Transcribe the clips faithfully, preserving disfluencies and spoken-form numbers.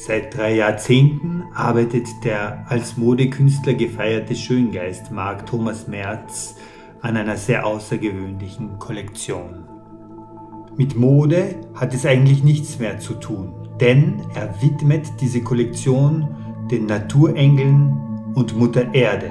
Seit drei Jahrzehnten arbeitet der als Modekünstler gefeierte Schöngeist Marc Thomas Merz an einer sehr außergewöhnlichen Kollektion. Mit Mode hat es eigentlich nichts mehr zu tun, denn er widmet diese Kollektion den Naturengeln und Mutter Erde.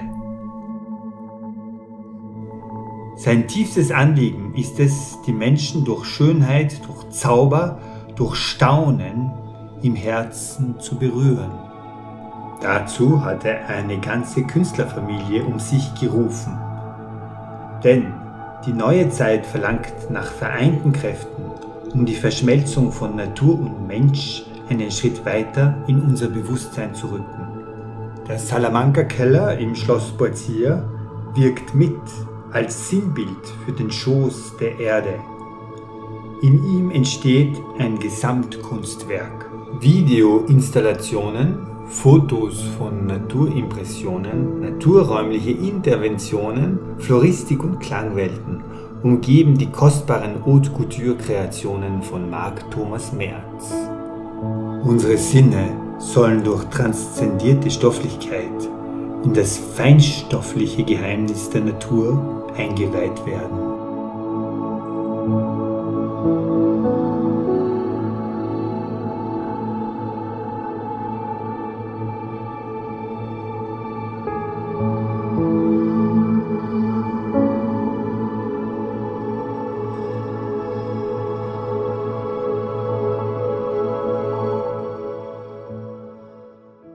Sein tiefstes Anliegen ist es, die Menschen durch Schönheit, durch Zauber, durch Staunen im Herzen zu berühren. Dazu hat er eine ganze Künstlerfamilie um sich gerufen. Denn die neue Zeit verlangt nach vereinten Kräften, um die Verschmelzung von Natur und Mensch einen Schritt weiter in unser Bewusstsein zu rücken. Der Salamanca-Keller im Schloss Poitiers wirkt mit als Sinnbild für den Schoß der Erde. In ihm entsteht ein Gesamtkunstwerk. Videoinstallationen, Fotos von Naturimpressionen, naturräumliche Interventionen, Floristik und Klangwelten umgeben die kostbaren Haute Couture-Kreationen von Marc Thomas Merz. Unsere Sinne sollen durch transzendierte Stofflichkeit in das feinstoffliche Geheimnis der Natur eingeweiht werden.